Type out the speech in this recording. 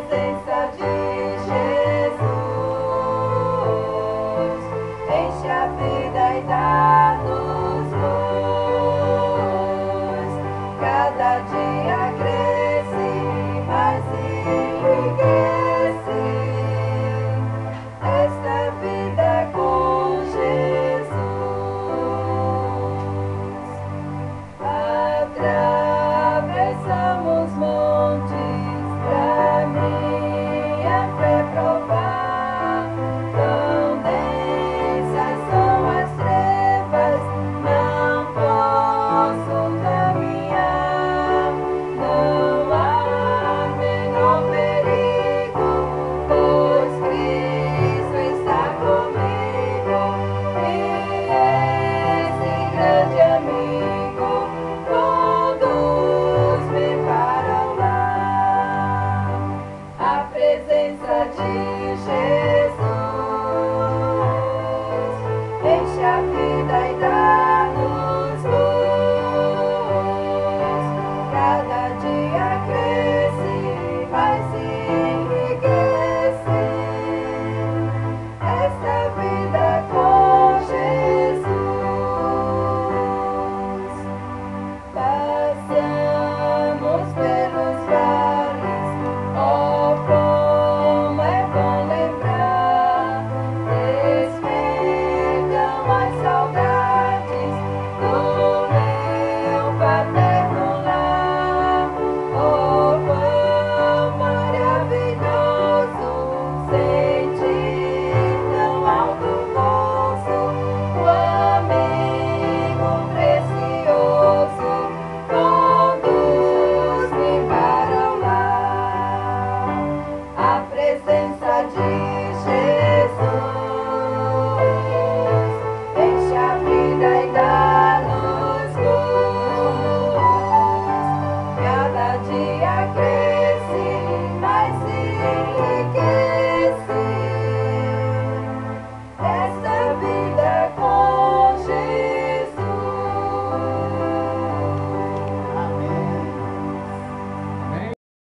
presença de Jesus enche a vida e dá-nos luz. Cada dia cresce e mais enriquece esta vida com Jesus. Atravessamos montes pra minha fé provar. Tão densas são as trevas, não posso caminhar. Não há menor perigo, pois Cristo está comigo. E esse grande amigo conduz-me para lá. A presença de Jesus